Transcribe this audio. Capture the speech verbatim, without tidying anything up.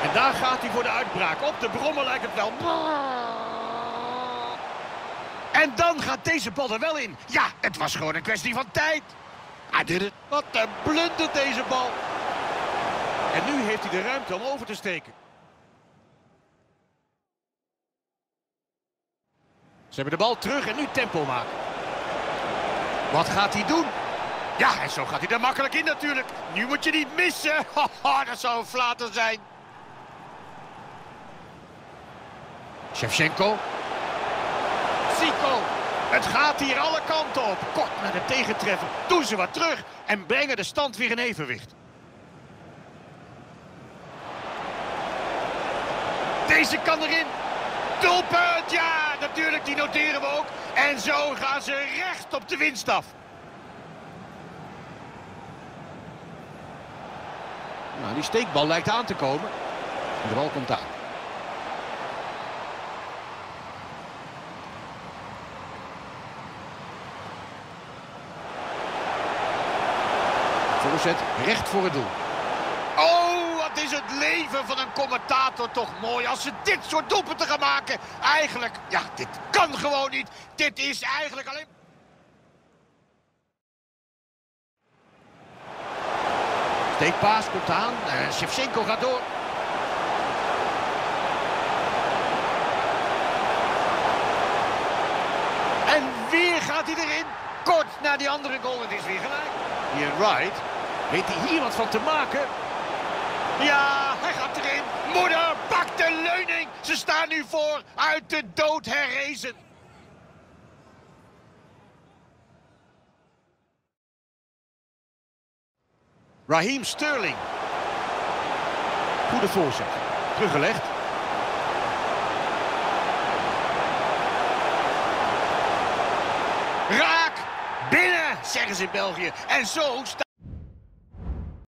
En daar gaat hij voor de uitbraak. Op de brommer lijkt het wel. En dan gaat deze bal er wel in. Ja, het was gewoon een kwestie van tijd. Hij deed het. Wat een blunder deze bal. En nu heeft hij de ruimte om over te steken. Ze hebben de bal terug en nu tempo maken. Wat gaat hij doen? Ja, en zo gaat hij er makkelijk in natuurlijk. Nu moet je niet missen. Haha, dat zou een flater zijn. Shevchenko. Zico. Het gaat hier alle kanten op. Kort naar de tegentreffer. Doen ze wat terug en brengen de stand weer in evenwicht. Deze kan erin. Doelpunt, ja, natuurlijk, die noteren we ook. En zo gaan ze recht op de winst af. Nou, die steekbal lijkt aan te komen. De bal komt aan. Voorzet recht voor het doel. Oh, wat is het leven van een commentator toch mooi als ze dit soort doelpunten gaan maken. Eigenlijk, ja, dit kan gewoon niet. Dit is eigenlijk alleen... Steekpaas komt aan. Uh, Shevchenko gaat door. En weer gaat hij erin. Kort na die andere goal. Het is weer gelijk. Hier Wright. Weet hij hier wat van te maken? Ja, hij gaat erin. Moeder, pak de leuning. Ze staan nu voor. Uit de dood herrezen. Raheem Sterling. Goede voorzet. Teruggelegd. Raak! Binnen, zeggen ze in België. En zo staat...